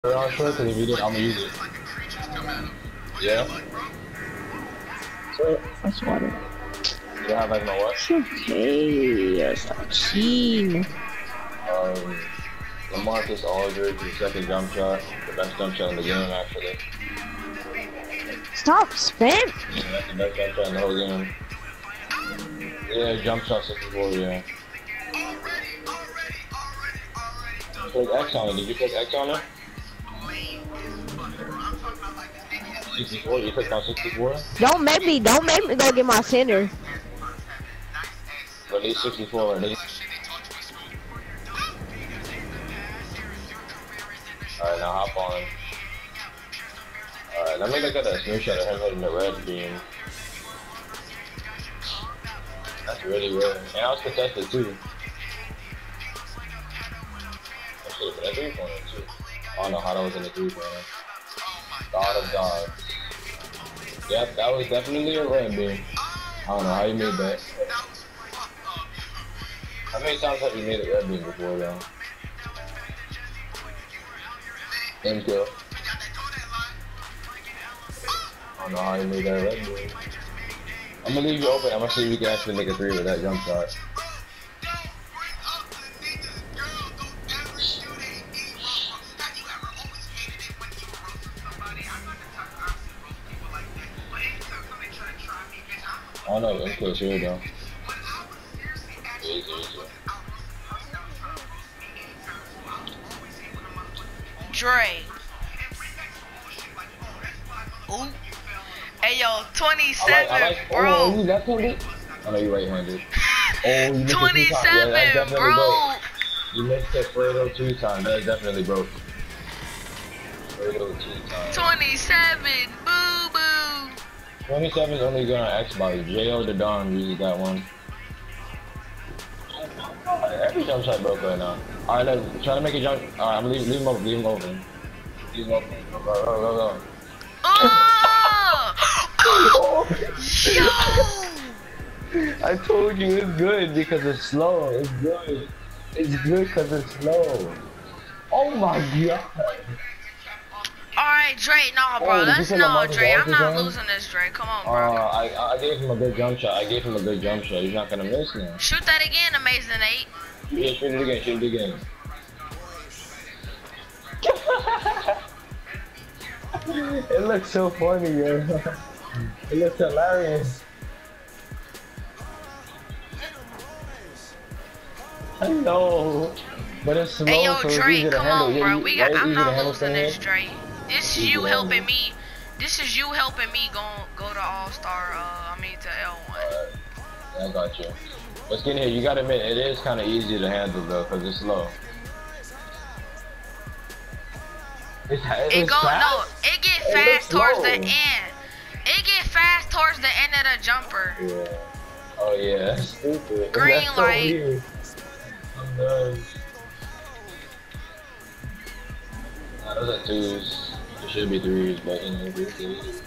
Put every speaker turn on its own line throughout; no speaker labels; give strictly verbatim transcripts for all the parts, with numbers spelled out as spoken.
around short, because if you did, I'm gonna use it. Yeah? So,
That's water.
you don't have like no what?
It's okay. Stop cheating.
Um, LaMarcus Aldridge, the second jump shot, the best jump shot in the game, actually.
Stop spam.
Yeah, that's the best jump shot in the whole game. Yeah, jump shot sixty-four, yeah. Click X on it. Did you click X on it? sixty-four? You clicked on sixty-four?
Don't make me. Don't make me go get my center.
Release sixty-four, release. Alright, now hop on. Alright, let me look at that screenshot of him hitting the red beam. That's really weird. And I was contested too. That should have been a three pointer too. I don't know how that was in a three pointer. God of God. Yep, that was definitely a red beam. I don't know how you made that. How many times have you made a red beam before though? Thank you. I don't know how you made that red beam. I'm gonna leave you open. I'm gonna see if we can actually make a three with that jump shot. I don't know, I'm close here though. Easy, easy.
Dre. Ooh. Hey yo, twenty-seven,
I like, I like,
bro.
Oh, you left-handed? I know you right-handed. Oh, you missed
twenty-seven,
it two times. Yeah, that's definitely
bro.
broke. You missed it Fredo two times. That's definitely broke. Fredo two times.
twenty-seven, boo boo.
twenty-seven is only good on Xbox. J O the Dawn uses that one. Every jump shot broke right now. Alright, let's try to make a jump. Alright, I'm leave, leave him open. Leave him open. Leave him open. Go, go, go, go. go.
Oh! Yo!
I told you it's good because it's slow. It's good. It's good because it's slow. Oh my god.
Alright, Dre, no, bro.
Oh,
Let's
no,
no, Dre. I'm not
game?
losing this, Dre. Come on,
Uh,
bro.
I I gave him a good jump shot. I gave him a good jump shot. He's not gonna miss now.
Shoot that again, Amazing eight.
Yeah, shoot it again. Shoot it again. It looks so funny, yo. It looks hilarious. I know, but it's slow,
Hey yo,
so it's
Dre,
easy to
come
handle.
on,
Yeah,
bro.
you-
We got.
right?
I'm
Easy to
not
handle
losing this,
things.
Dre. This is
Easy
you
to
helping
handle.
me. This is you helping me go go to All Star. Uh, I mean to L one.
Alright, yeah, I got you. Let's get in here. You gotta admit, it is kind of easy to handle though, cause it's slow. It's, it's
It go
fast?
no. It get
It
fast
looks
towards
slow.
the end. It get fast towards the end of the jumper.
Yeah. Oh yeah, that's stupid.
Green
That's so
light.
weird. I'm done. Nah, those are twos. It should be threes, but you know, it's twos.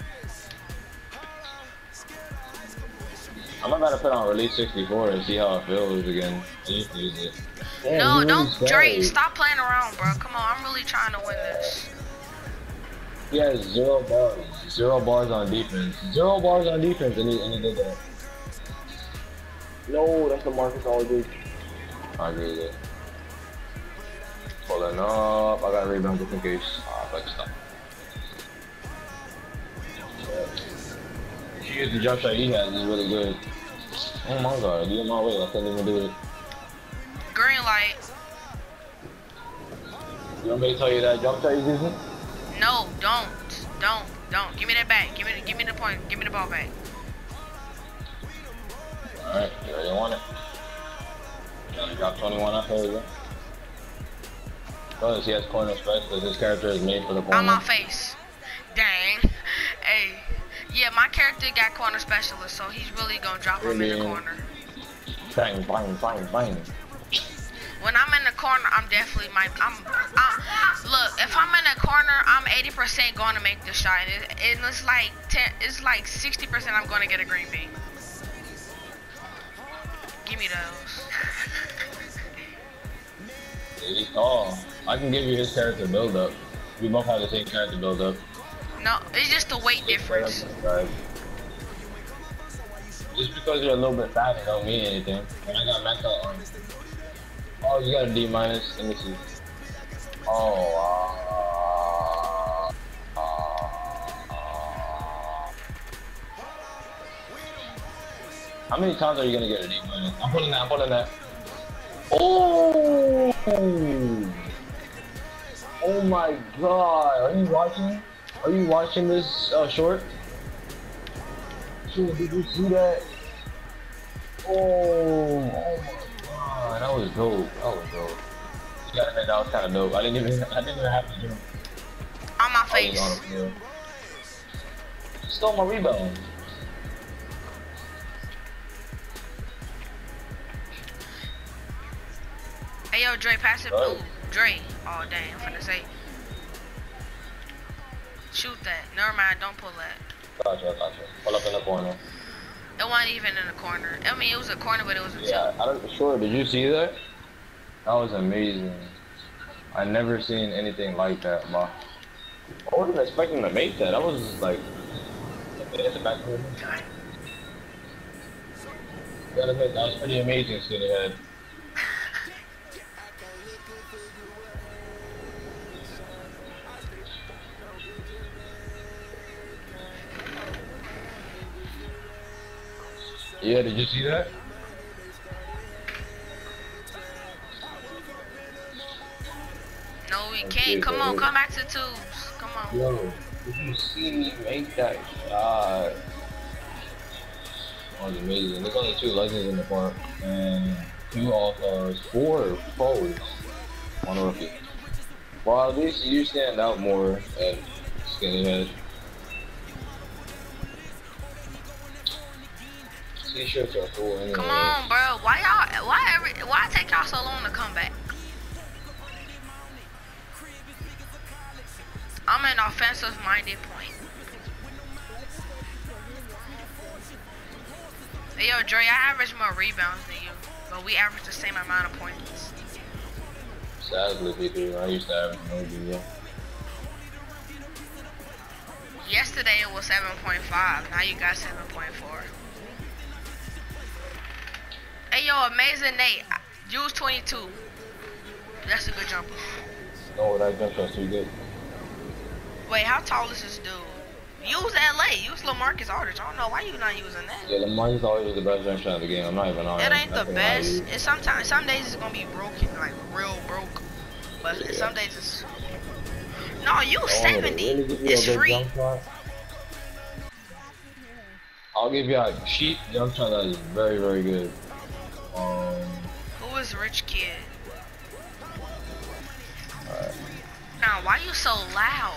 I'm about to put on release sixty-four and see how it feels again. Just use it. Damn,
No,
he
don't,
really
Dre.
stayed.
Stop playing around, bro. Come on, I'm really trying to win this.
He has zero bars. Zero bars on defense. Zero bars on defense, and he, and he did that. No, that's the Marcus Aldridge. I agree with it. Pulling up. I got a rebound just in case. Ah, but stop. If you use the jump shot he has, it's really good. Oh my god, you in my way. I couldn't even do it.
Green light.
You want me to tell you that jump shot he's using?
No, don't, don't, don't. Give me that back. Give me, the, give me the point. Give me the ball back.
Alright, you already want it. Gotta drop twenty-one up here, yeah. Notice he has corner specialist. His character is made for the corner.
On my face. Dang. Hey. Yeah, my character got corner specialist, so he's really gonna drop him in the corner.
Bang, bang, bang, bang.
When I'm in the corner, I'm definitely my. I'm. I'm look, if I'm in the corner, I'm eighty percent going to make the shot. It, it, it's like ten. It's like sixty percent. I'm going to get a green bean. Give me those.
He's tall. I can give you his character build up. We both have the same character build up.
No, it's just the weight difference.
Just because you're a little bit fatter don't mean anything. And I got maxed out on. Oh, you got a D minus. Let me see. Oh, uh, uh, uh, how many times are you gonna get a D minus? I'm pulling that. I'm pulling that. Oh! Oh my God! Are you watching? Are you watching this uh, short? Dude, did you see that? Oh, oh my God, that was dope. That was dope. You gotta admit that was kind of dope. I didn't even, I didn't even have to do it.
On my face.
On the field. Stole my rebound.
Hey yo, Dre, pass it.
Oh.
Ooh, Dre. Oh dang, I'm finna say. Shoot that. Never mind, don't pull that.
Gotcha, gotcha. Pull up in the corner.
It wasn't even in the corner. I mean, it was a corner, but it was a
Yeah, I don't, sure. Did you see that? That was amazing. I never seen anything like that, bro. I wasn't expecting to make that. I was just like, it's a back corner. Gotta admit, that was pretty amazing, skinny head. Yeah, did you see that?
No, we can't. Come on, come back to twos. Come on.
Yo, did you see me make that shot? That was amazing. There's only two legends in the park, and two all-stars, four foes on a rookie. Well, at least you stand out more than Skinny Head. T-shirts are cool anyway.
Come on, bro. Why y'all? Why every? Why it take y'all so long to come back? I'm an offensive-minded point. Hey, yo, Dre, I average more rebounds than you, but we average the same amount of points.
Sadly, people, I used to average maybe, yeah.
Yesterday it was seven point five. Now you got seven point four. Hey, yo, Amazing Nate, use twenty-two. That's a good jumper.
No, that jump shot's too good.
Wait, how tall is this dude? Use L A. Use LaMarcus Aldridge. I don't know why you not using that.
Yeah, LaMarcus Aldridge is the best jump shot of the game. I'm not even on
It ain't the
That's
best. It's sometimes, some days it's gonna be broken, like real broke. But
Yeah.
some days it's. No, you
Oh,
seventy.
really give you a
It's
good
free.
jump shot? I'll give you a cheap jump shot that is very, very good. Um,
Who is Rich Kid?
alright.
Now, why you so loud?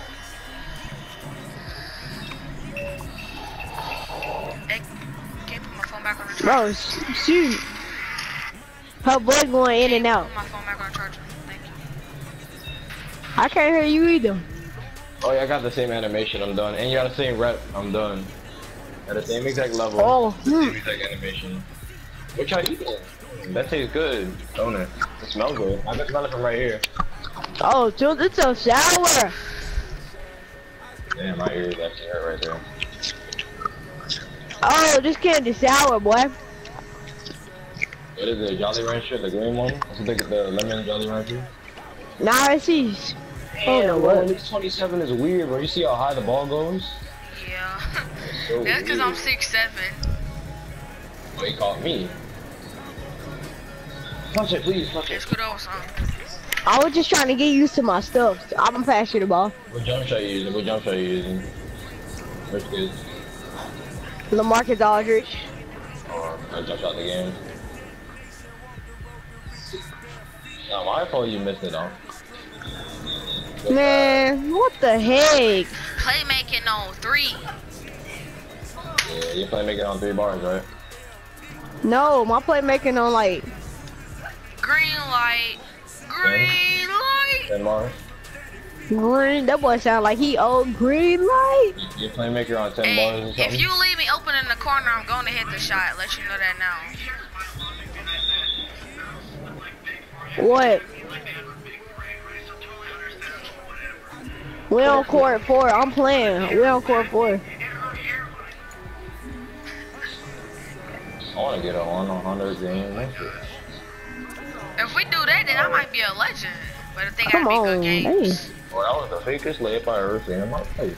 Hey, can you put my phone back on the charger?
Bro, sh- shoot. Her boy going in and out.
Put my phone back on the charger. Thank you.
I can't hear you either.
Oh yeah, I got the same animation, I'm done. And you got the same rep, I'm done. At the same exact level.
Oh,
the
hmm.
same exact animation. What y'all eating? That tastes good, don't it? It smells good. I can smell it from right here.
Oh, dude, it's so sour.
Damn, my ears actually hurt right there.
Oh, this candy sour, boy.
What is it, Jolly Rancher, the green one? Let's look at the lemon Jolly Rancher.
Nah, it's these. Oh, no,
bro,
what?
this twenty-seven is weird, bro. You see how high the ball goes?
Yeah.
So
That's because I'm
weird.
six seven.
Oh, he caught me. Touch it, please, touch
Let's
it.
go over something.
I was just trying to get used to my stuff. I'm gonna pass you the ball.
What jump shot you using? What jump shot you using? Which is?
LaMarcus Aldridge.
Or I jump shot the game. Nah, my fault you missed it, though.
Man, what the heck?
Playmaking on three.
Yeah, you play making on three bars, right?
No, my playmaking on like
Green light. Green light.
Ten bars.
green. That boy sound like he old green light.
You, you playmaker on ten
Hey,
bars or something?
if you leave me open in the corner, I'm going to hit the shot. Let you know that now.
What? We on court four. I'm playing. We on court four.
I want to get a one hundred game.
If we do that, then I might be a legend. But if they
Come
gotta be
on,
good games.
hey.
Well, that was the fakest layup I ever seen in my life.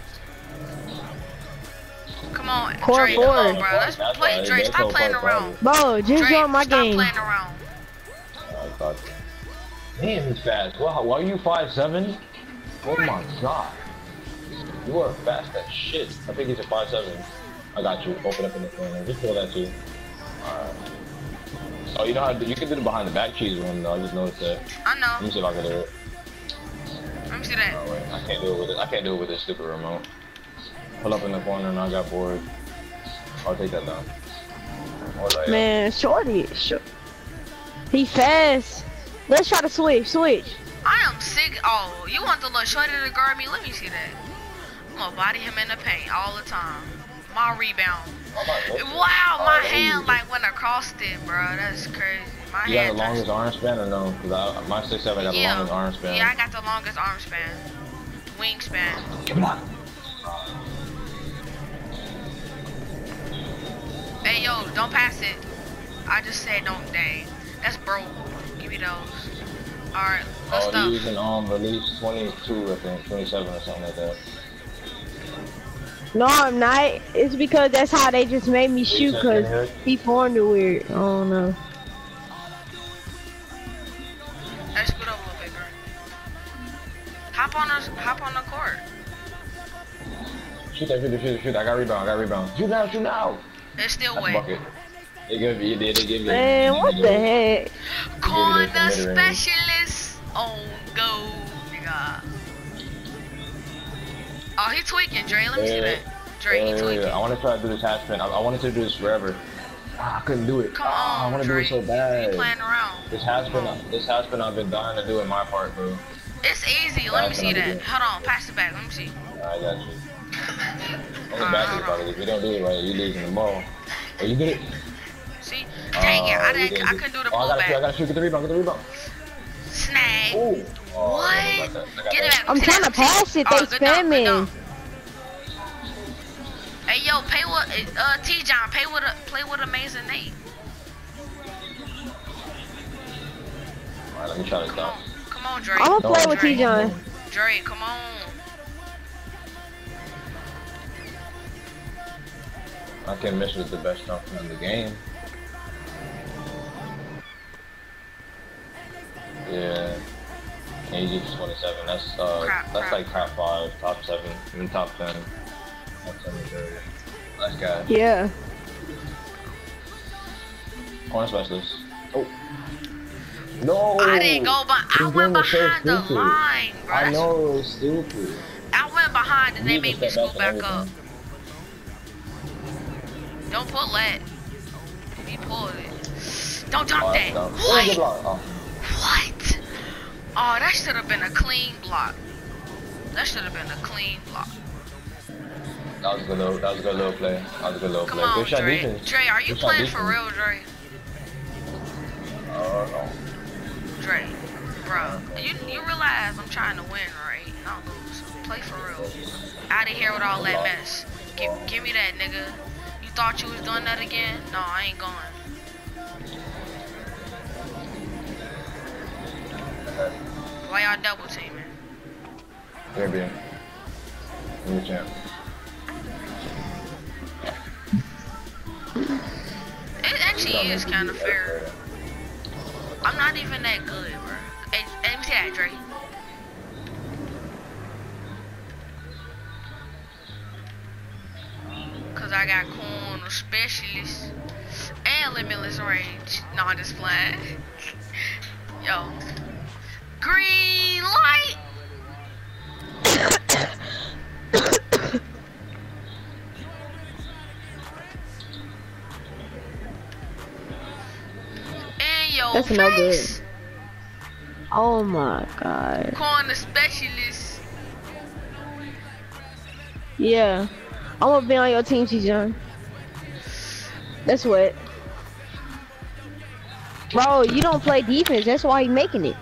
Come on,
Court
Dre,
four.
come on, bro. Let's
That's
play,
why-
Dre.
that's
Stop
so
playing
far
around.
Bro, just
Dre,
join my
stop
game.
playing around.
I thought, damn, he's fast. Well, why are you five seven? Oh my god. You are fast as shit. I think he's a five seven. I got you. Open up in the corner. Just pull that too. Alright. Oh, you know how to, you can do the behind the back cheese one though. I just noticed that.
I know.
Let me see if I can do it.
Let me see that.
Oh wait, I can't do it with it. I can't do it with this stupid remote. Pull up in the corner and I got bored. I'll take that down. Or like,
Man, shorty. Sh he fast. Let's try to switch. Switch.
I am sick. Oh, you want the little shorty to guard me? Let me see that. I'm gonna body him in the paint all the time. My rebound. Wow, my hand like went across it, bro. That's crazy. My
you got
hand
the longest arm span or no? Cause I, my six seven got
yeah.
the longest arm span.
Yeah, I got the longest arm span. Wingspan.
Come on.
Hey, yo, don't pass it. I just said don't dang. That's broke. Give me those. Alright, let's
Oh,
go.
you're using um release twenty-two, I think, twenty-seven or something like that.
No, I'm not. It's because that's how they just made me shoot. Cause he formed it weird. I don't know.
Let's scoot up a little bit, bro. Hop on the hop on the court.
Shoot that, shoot that, shoot that, shoot that. I got rebound, I got rebound. Shoot now, shoot now.
It's still
That's a
wet.
bucket. They give you, they, they give you.
Man, what the heck?
Corner
this from mid-range.
specialist on go, nigga. Oh, he tweaking, Dre. Let me see that. Dre, he
Yeah,
tweaking.
I want to try to do this half spin. I, I wanted to do this forever. Ah, I couldn't do it.
Come
Ah, I
on,
want to do
Dre.
it so bad.
You playing around.
This half spin, this half spin, I've been dying to do in my part, bro.
It's easy. Let me
That's
see
what I'm
that.
doing.
Hold on. Pass it back. Let me see.
I got you. Only
Alright,
bad
hold
thing about it, if you don't do it right, you losing the ball. Oh, you did it.
See? Dang it.
Oh,
I
you
didn't.
did
I
it.
couldn't do the
Oh, I gotta shoot, I
pullback.
gotta shoot, get the rebound, get the rebound.
Snag.
Ooh. Oh,
What?
I don't know about that. I got
Get it
that.
back.
I'm
See
trying
that?
to pass it.
Oh,
They
good dunk, good
spamming.
dunk. Hey, yo, pay with uh T John. Pay with a play with Amazing Nate.
Alright, let me try this
Come
down.
on, come on, Dre.
I'm gonna play with
Dre.
T John.
Dre, come on.
I can't miss with the best dunker in the game. Yeah. K G twenty-seven. That's uh,
Crap,
that's
crap.
like top five, top seven, even top ten. Top seven area. Nice guy.
Yeah.
Corner specialist. Oh. No.
I didn't go, but I
This
went
game is so
behind the
stupid.
line, bro.
I
That's-
know it was stupid.
I went behind and they
You
made
can
me
step
scoot
back
back
and
up. Don't pull that. He pulled it. Don't
Oh,
dunk
that's
that.
dumb. Oh, good
What?
block. Oh.
What? Oh, that should have been a clean block. That should have been a clean block.
That was a good little, that was a good little play. That was a good little
Come
play.
on,
Good shot
Dre.
defense.
Dre, are you
Good shot
playing for
defense.
real, Dre?
Oh, no.
Dre, bro, you you realize I'm trying to win, right? Not lose. Play for real. Out of here with all that mess. Give give me that, nigga. You thought you was doing that again? No, I ain't going. Why y'all double teaming?
Here, B. Give me a chance.
It actually is kind of fair. I'm not even that good, bro. Hey, let me see that, Dre. Cause I got corner specialist and limitless range. No, I'm just playing. Yo, green light. In your
That's no good.
face.
Oh my god.
Corner specialist.
Yeah. I'm gonna be on your team, T John. That's what. Bro, you don't play defense. That's why he making it.